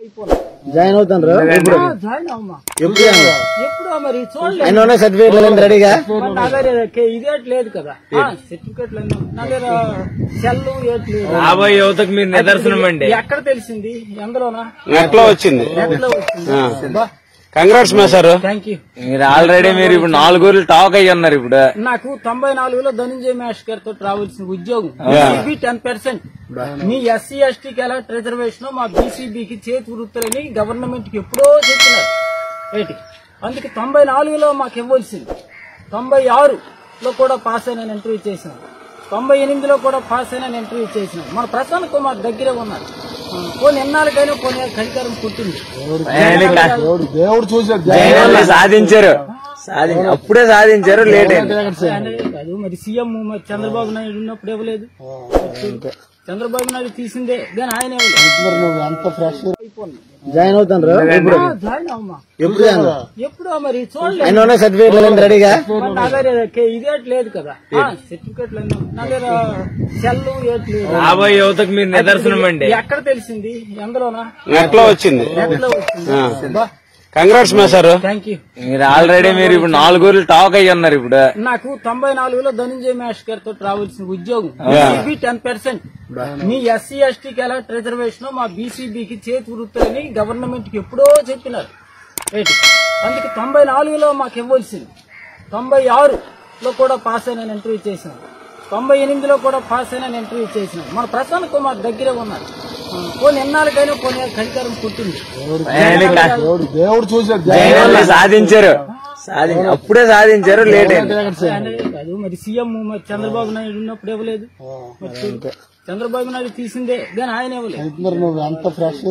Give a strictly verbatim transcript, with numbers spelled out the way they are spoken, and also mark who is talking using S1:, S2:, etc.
S1: Join అవుతాను
S2: join అమ్మా
S1: ఎప్పుడు
S2: ఎప్పుడు మరి చూడలేదు
S1: ఆయన సర్టిఫికేట్ రెడీగా
S2: ఇదేట్ లేదు కదా సర్టిఫికేట్ నా దగ్గర సెల్ ఏట్ లేదు.
S3: రాబోయే యువతకు మీరు నిదర్శనం అండి.
S2: ఎక్కడ తెలిసింది ఎందులోనా
S1: నెట్ లో వచ్చింది.
S2: నెట్ లో వచ్చింది.
S1: కంగ్రాట్స్ మా సార్.
S2: Thank you.
S3: మీరు ఆల్రెడీ మీరు ఇప్పుడు నాలుగు రోజులు టాక్ అయ్యి ఉన్నారు. ఇప్పుడు
S2: నాకు తొంభై నాలుగులో ధనంజయ మేష్ గారితో రావాల్సిన ఉద్యోగం టెన్ పర్సెంట్ మీ ఎస్సీ ఎస్టీకి ఎలా రిజర్వేషన్ మా బీసీబీకి చేతి వృత్తులని గవర్నమెంట్ కి ఎప్పుడో చెప్పినారు ఏంటి. అందుకే తొంభై నాలుగులో మాకు ఇవ్వాల్సింది. తొంభై ఆరులో కూడా పాస్ అయిన ఇంటర్వ్యూ చేసిన, తొంభై ఎనిమిదిలో కూడా పాస్ అయిన ఇంటర్వ్యూ చేసిన. మన ప్రసన్న కుమార్ దగ్గరే ఉన్నారు. కొన్ని ఎన్నాళ్ళకైనా కొన్ని అధికారం పుట్టింది.
S1: దేవుడు చూసాడు
S3: సాధించారు. అప్పుడే సాధించారు. లేట్ అయింది
S2: కాదు మరి సీఎం మరి చంద్రబాబు నాయుడు ఉన్నప్పుడు ఇవ్వలేదు. చంద్రబాబు నాయుడు తీసిందే కానీ ఆయన
S1: జాయిన్ అవుతాను
S2: జాయిన్ అమ్మా
S1: ఎప్పుడు
S2: ఎప్పుడు మరి చూడలేదు.
S1: ఆయన సర్టిఫికేట్ రెడీగా
S2: నా దగ్గర ఇదేట్ లేదు కదా సర్టిఫికేట్ నా దగ్గర సెల్ ఏట్ లేదు.
S3: రాబోయే యువతకు మీరు నిదర్శనం అండి.
S2: ఎక్కడ తెలిసింది ఎందులోనా
S1: నెట్ లో వచ్చింది.
S2: నెట్ లో వచ్చింది.
S1: కంగ్రాట్స్ మా సార్.
S2: Thank you.
S3: మీరు ఆల్రెడీ మీరు ఇప్పుడు నాలుగు రోజులు టాక్ అయ్యి ఉన్నారు. ఇప్పుడు
S2: నాకు తొంభై నాలుగులో ధనంజయ మేష్ గారితో రావాల్సిన ఉద్యోగం టెన్ పర్సెంట్ మీ ఎస్సీ ఎస్టీకి ఎలా రిజర్వేషన్ మా బీసీబీకి చేతి వృత్తులని గవర్నమెంట్ కి ఎప్పుడో చెప్పినారు ఏంటి. అందుకే తొంభై నాలుగులో మాకు ఇవ్వాల్సింది. తొంభై ఆరులో కూడా పాస్ అయిన ఇంటర్వ్యూ చేసిన, తొంభై ఎనిమిదిలో కూడా పాస్ అయిన ఇంటర్వ్యూ చేసిన. మన ప్రసన్న కుమార్ దగ్గరే ఉన్నారు. కొన్ని ఎన్నాళ్ళకైనా కొన్ని అధికారం పుట్టింది.
S1: దేవుడు చూసాడు
S3: సాధించారు. అప్పుడే సాధించారు. లేట్ అయింది
S2: కాదు మరి సీఎం మరి చంద్రబాబు నాయుడు ఉన్నప్పుడు ఇవ్వలేదు. చంద్రబాబు నాయుడు తీసిందే కానీ ఆయన ఇవ్వలేదు.